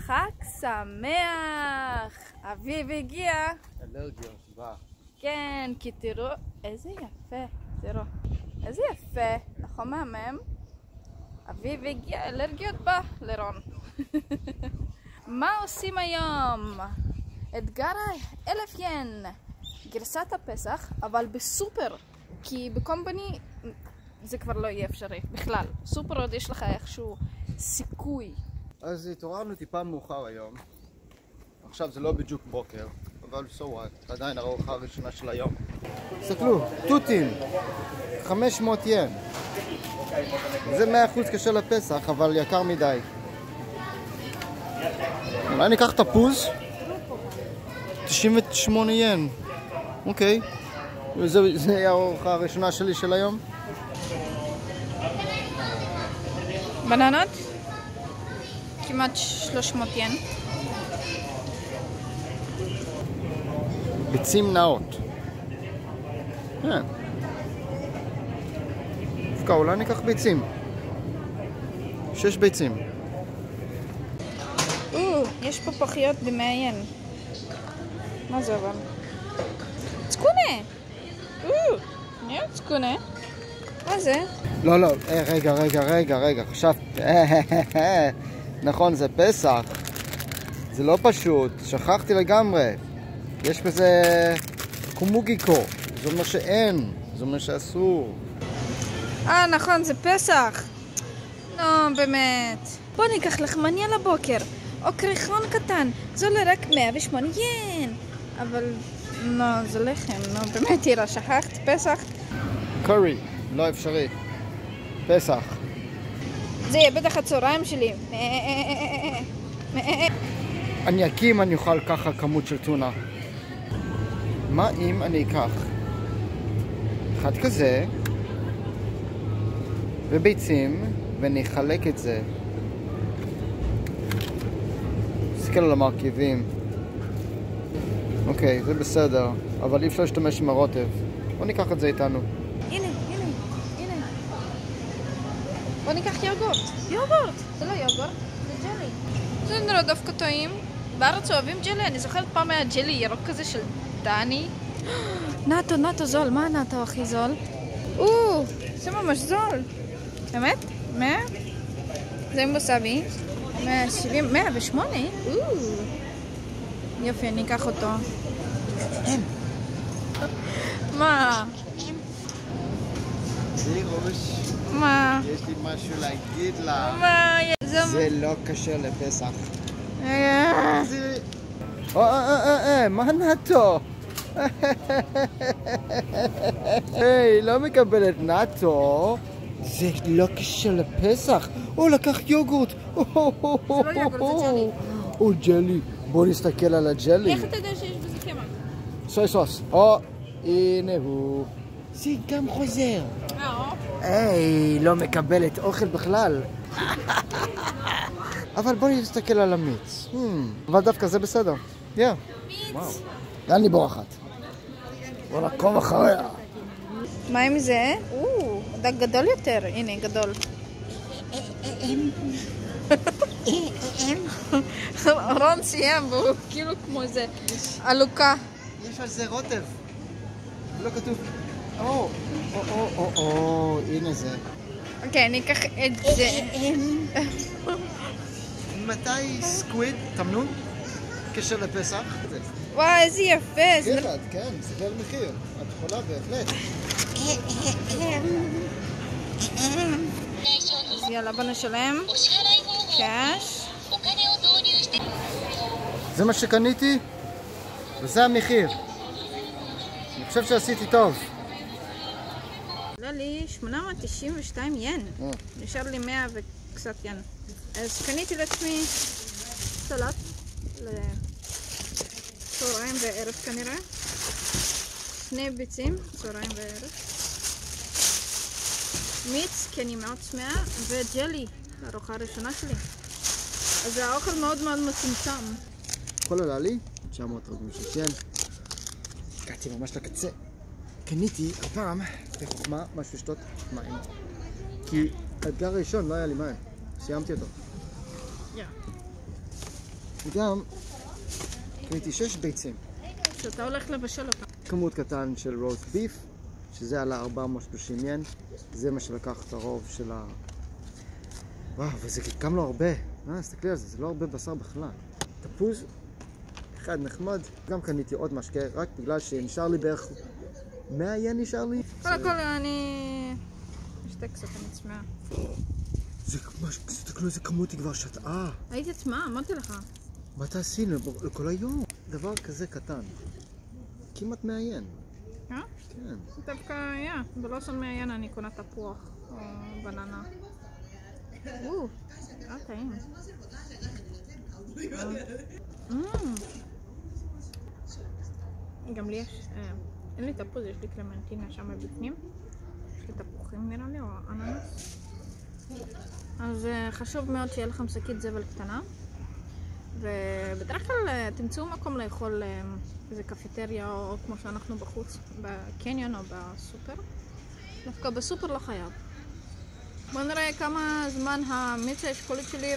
חג שמח! אביב הגיע. אלרגיות, בא. כן, כי תראו איזה יפה, תראו. איזה יפה, נכון מהמם? אביב הגיע, אלרגיות בא לרון. מה עושים היום? אתגר 1,000 ין. גרסת הפסח, אבל בסופר. כי בקומפני זה כבר לא יהיה אפשרי בכלל. סופר עוד יש לך איכשהו סיכוי. אז התעוררנו טיפה מאוחר היום. עכשיו זה לא בדיוק בוקר, אבל so what, עדיין הארוחה הראשונה של היום. תסתכלו, תותים, 500 ין. זה 100% קשה לפסח, אבל יקר מדי. אולי ניקח תפוז? 98 ין. אוקיי. זה היה הארוחה הראשונה שלי של היום. בננות? כמעט 300 ין. ביצים נאות. דווקא אולי ניקח ביצים. 6 ביצים. יש פה פחיות ב100 ין. מה זה אבל? צקונה! נהיה צקונה. מה זה? לא, רגע, חשבת. נכון, זה פסח. זה לא פשוט, שכחתי לגמרי. יש בזה קומוגיקו. זה אומר שאין, זה אומר שאסור. נכון, זה פסח. לא, באמת. בוא ניקח לחמניה לבוקר, או קריחון קטן. זה עולה רק 108 ין. אבל, לא, זה לחם. לא, באמת, תראה, שכחת, פסח. קורי, לא אפשרי. פסח. זה יהיה בטח הצהריים שלי. אני אקים, אני אוכל ככה כמות של טונה. מה אם אני אקח אחד כזה וביצים ואני אחלק את זה? תסתכל על המרכיבים. אוקיי, זה בסדר, אבל אי אפשר להשתמש עם הרוטב. בוא ניקח את זה איתנו. הנה. בוא ניקח יוגורט. יוגורט! זה לא יוגורט, זה ג'לי. זה נראה דווקא טעים. בארץ אוהבים ג'לי? אני זוכרת פעם היה ג'לי ירוק כזה של דני. נאטו זול. מה הנאטו הכי זול? זה ממש זול. באמת? 100? זה עם בוסבי. 170, 108? יופי, אני אקח אותו. מה? לירוש, מה? יש לי משהו להגיד לה. מה? זה לא קשה לפסח. מה נאטו? היי, לא מקבלת נאטו. זה לא קשה לפסח. לקח יוגורט. זה לא יוגורט, זה ג'לי. ג'לי. בוא נסתכל על הג'לי. איך אתה יודע שיש בזה קמח? סוי סוס. הנה הוא. זה גם חוזר. היי, לא מקבלת אוכל בכלל. אבל בוא נסתכל על המיץ. אבל דווקא זה בסדר. מיץ. אין לי בורחת. בוא נעקוב אחריה. מה עם זה? זה גדול יותר. הנה, גדול. רון סיים, והוא כאילו כמו איזה עלוקה. יש על זה רוטב. לא כתוב. הנה זה. אוקיי, אני אקח את זה. מתי סקוויד, תמנון? קשר לפסח? וואי, איזה יפה. גלעד, כן, סגל מחיר. את יכולה בהחלט. אז יאללה, בוא נשלם. קאש. זה מה שקניתי, וזה המחיר. אני חושב שעשיתי טוב. עלה לי 892 ין. נשאר לי 100 וקצת ין. אז קניתי לעצמי סלט לצהריים וערב כנראה. 2 ביצים, צהריים וערב. מיץ, כי אני מאוד צמאה, וג'לי, הארוחה הראשונה שלי. אז האוכל מאוד מאוד מצומצם. הכל עלה לי 946 ין. הגעתי ממש לקצה. קניתי הפעם, בחוכמה, משהו לשתות מים. כי האתגר הראשון לא היה לי מים. סיימתי אותו. וגם קניתי 6 ביצים. שאתה הולך לבשל אותה. כמות קטן של רוסט ביף, שזה עלה 430 ין. זה מה שלקח את הרוב של ה... וואו, וזה גם לא הרבה. תסתכלי על זה, זה לא הרבה בשר בכלל. תפוז, אחד נחמד. גם קניתי עוד משקה, רק בגלל שנשאר לי בערך 100 ין נשאר לי. קודם כל אני... אשתה קצת, אני צמאה. זה ממש, תסתכלו איזה כמות היא כבר שתעה. הייתי צמאה, אמרתי לך. מה תעשי לכל היום? דבר כזה קטן. כמעט 100 ין. כן? כן. דווקא, בלוסון מעיין אני קונה תפוח או בננה. טעים. גם לי יש, אין לי תפוז, יש לי קלמנטינה שם בפנים. יש לי תפוחים נראה לי, או אננס. אז חשוב מאוד שיהיה לכם שקית זבל קטנה. ובדרך כלל תמצאו מקום לאכול איזה קפיטריה או כמו שאנחנו בחוץ, בקניון או בסופר. דווקא בסופר לא חייב. בואו נראה כמה זמן המיץ האשכולית שלי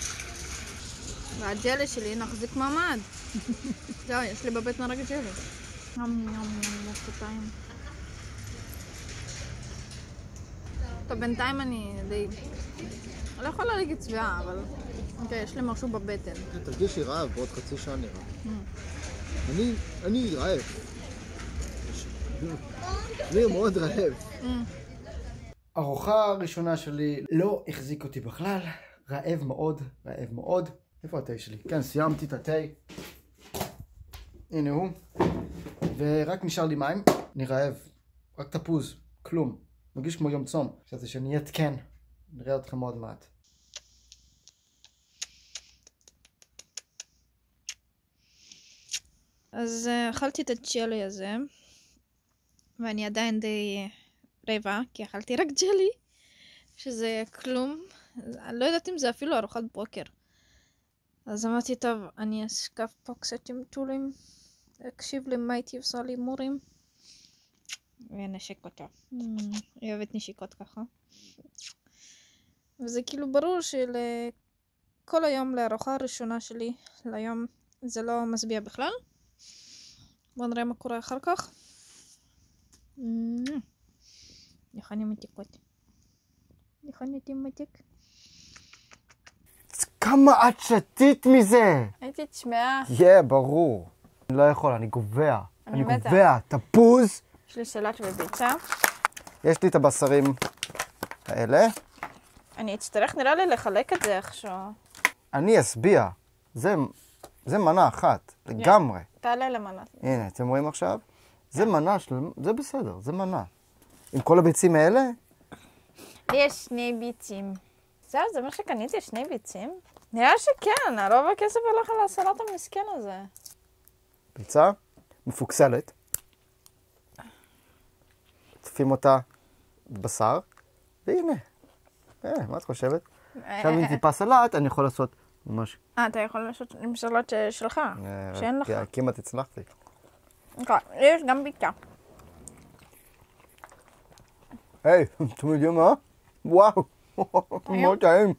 והג'לי שלי נחזיק מעמד. זהו, יש לי בבטן רק ג'לי. טעים. טוב, בינתיים אני די... אני לא יכולה להגיד צבעה, אבל... אוקיי, יש לי משהו בבטן. תרגישי רעב, בעוד חצי שעה נראה. אני רעב. אני מאוד רעב. הארוחה הראשונה שלי לא החזיק אותי בכלל. רעב מאוד, רעב מאוד. איפה התה שלי? כן, סיימתי את התה. הנה הוא. ורק נשאר לי מים. אני רעב. רק תפוז. כלום. מרגיש כמו יום צום. חשבתי שאני אתקן. נראה אתכם עוד מעט. אז אכלתי את הג'לי הזה, ואני עדיין די רעבה, כי אכלתי רק ג'לי, שזה כלום. אני לא יודעת אם זה אפילו ארוחת בוקר. אז אמרתי, טוב, אני אשכב פה קצת עם טולים, אקשיב למה הייתי עושה לי מורים, ונשק אותה. היא אוהבת נשיקות ככה. וזה כאילו ברור שלכל היום לארוחה הראשונה שלי, ליום, זה לא משביע בכלל. בואו נראה מה קורה אחר כך. יכני מתיקות. יכניתי מתיק. כמה את שתית מזה? הייתי צמאה. ברור. אני לא יכול, אני גובע. אני מתה. גובע. תפוז. יש לי סלט וביצה. יש לי את הבשרים האלה. אני אצטרך נראה לי לחלק את זה עכשיו. אני אסביע. זה מנה אחת. לגמרי. תעלה למנה. הנה, אתם רואים עכשיו? זה מנה זה בסדר, זה מנה. עם כל הביצים האלה? לי יש 2 ביצים. זהו, זה מה שקניתי, 2 ביצים? נראה שכן, הרוב הכסף הולך על הסלט המסכן הזה. ביצה מפוקסלת. צפים אותה בבשר, והנה. מה את חושבת? עכשיו עם טיפה סלט, אני יכול לעשות ממש... אתה יכול לעשות עם סלט שלך, שאין לך. כמעט הצלחתי. יש גם ביצה. היי, אתם יודעים מה? וואו, מאוד טעים.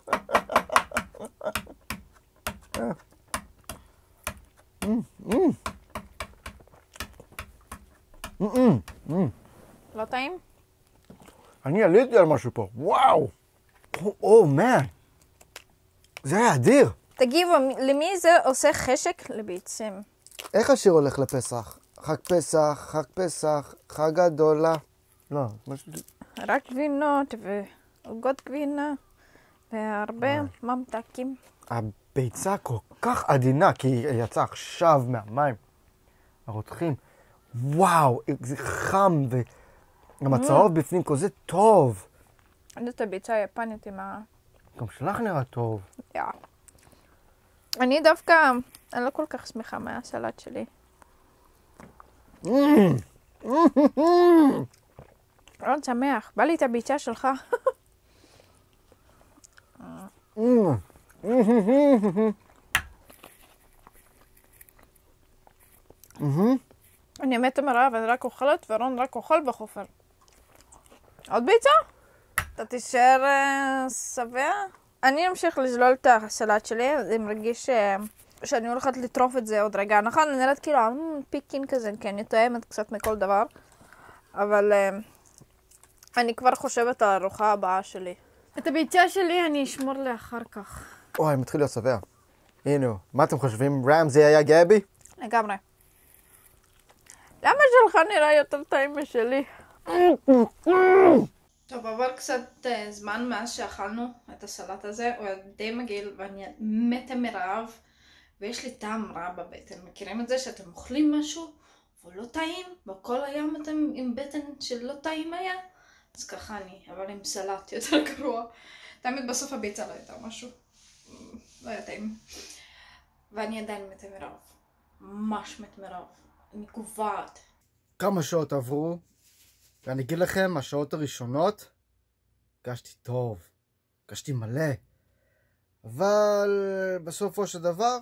לא טעים? אני עליתי על משהו פה, וואו. מן. זה היה אדיר. תגיבו, למי זה עושה חשק לביצים? איך השיר הולך לפסח? חג פסח, חג פסח, חג גדולה. לא, משהו... רק גבינות ועוגות גבינה והרבה ממתקים. הביצה כל כך עדינה, כי היא יצאה עכשיו מהמים הרותחים. וואו, זה חם וגם הצהוב בפנים כזה טוב. זאת הביצה היפנית עם ה... גם שלך נראה טוב. אני דווקא, אני לא כל כך שמחה מהסלט שלי. מאוד שמח, בא לי את הביצה שלך. אני מתה מרעב, אני רק אוכלת ורון רק אוכל בחופר. עוד ביצה? אתה תישאר שבע? אני אמשיך לשלול את הסלט שלי, זה מרגיש שאני הולכת לטרוף את זה עוד רגע. נכון, אני נראית כאילו פיקין כזה, כי אני טועמת קצת מכל דבר. אבל אני כבר חושבת על הארוחה הבאה שלי. את הביצה שלי אני אשמור לאחר כך. אוי, מתחיל להיות שבע. הנה, מה אתם חושבים? רמזי היה גאה בי? לגמרי. למה שלך נראה יותר טעים משלי? טוב, עבר קצת זמן מאז שאכלנו את הסלט הזה, הוא די מגעיל ואני מתה מרעב, ויש לי טעם רע בבטן. מכירים את זה שאתם אוכלים משהו והוא לא טעים, וכל היום אתם עם בטן שלא טעים היה? אז ככה אני, אבל עם סלט יותר גרוע. תמיד בסוף הביצה לא הייתה משהו, לא היה טעים. ואני עדיין מתה מרעב, ממש מתה מרעב, אני קובעת. כמה שעות עברו, ואני אגיד לכם, השעות הראשונות, הרגשתי טוב, הרגשתי מלא, אבל בסופו של דבר,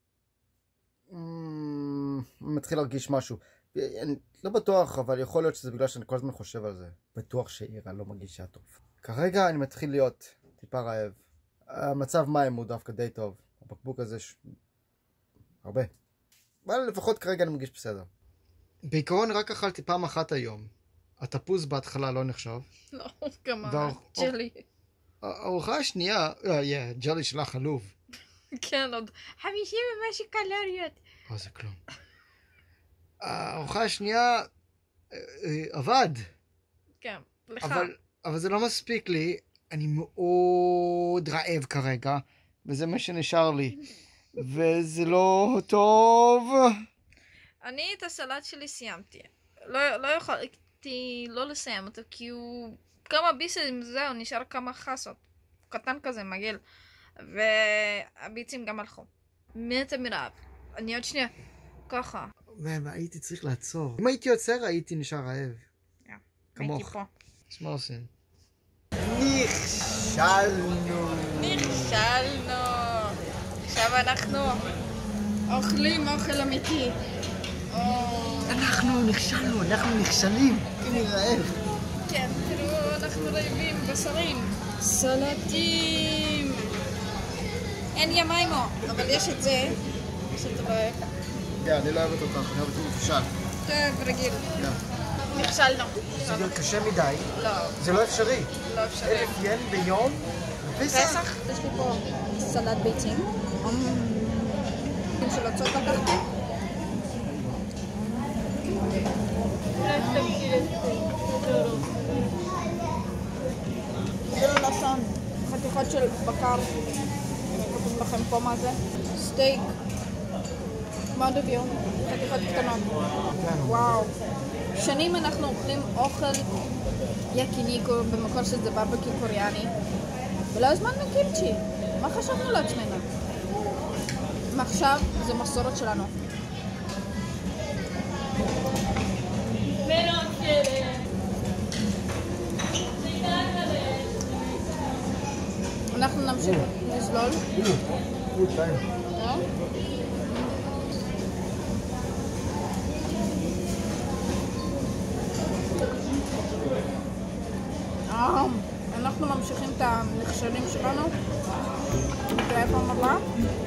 מתחיל להרגיש משהו. אני לא בטוח, אבל יכול להיות שזה בגלל שאני כל הזמן חושב על זה. בטוח שאירה לא מרגישה טוב. כרגע אני מתחיל להיות טיפה רעב. המצב מים הוא דווקא די טוב. הבקבוק הזה הרבה. אבל לפחות כרגע אני מרגיש בסדר. בעיקרון רק אכלתי פעם אחת היום. התפוז בהתחלה לא נחשב. לא, גם הג'לי. הארוחה השנייה, ג'לי שלך עלוב. כן, עוד 50 ומשהו קלוריות. זה כלום. הארוחה השנייה עבד. כן, לך. אבל זה לא מספיק לי. אני מאוד רעב כרגע, וזה מה שנשאר לי. וזה לא טוב. אני את הסלט שלי סיימתי. לא יכולתי לא לסיים אותו, כי הוא כמה ביסים, זהו, נשאר כמה חסות. קטן כזה, מגעיל. והביצים גם הלכו. מתה מרעב. אני עוד שנייה. ככה. הייתי צריך לעצור. אם הייתי עוצר, הייתי נשאר רעב. כמוך. הייתי פה. אז מה עושים? נכשלנו. עכשיו אנחנו אוכלים אוכל אמיתי. אנחנו נכשלנו, אנחנו נכשלים. אני רעב. כן, תראו, אנחנו רעבים, בשרים. סלטים. אין ימיימו, אבל יש את זה. שאתה רואה. אני לא אוהבת אותך, אני אוהבת מפושל. טוב, רגיל. נכשלנו. זה להיות קשה מדי. לא. זה לא אפשרי. לא אפשרי. 1,000 ין ביום? פסח? יש לי פה סלט ביצים. של הצות לקחתי. זה לשון. חתיכות של בקר. כותבים לכם פה מה זה. סטייק. מאוד אביון. חתיכות קטנות. וואו. שנים אנחנו אוכלים אוכל יקיניקו במקור שזה ברבקי קוריאני. ולא הזמנו קימצ'י. מה חשבנו לעצמנו? מעכשיו זה מסורת שלנו. אנחנו נמשיך לסלול. אנחנו ממשיכים את המכשולים שלנו. ואיפה אמרלה?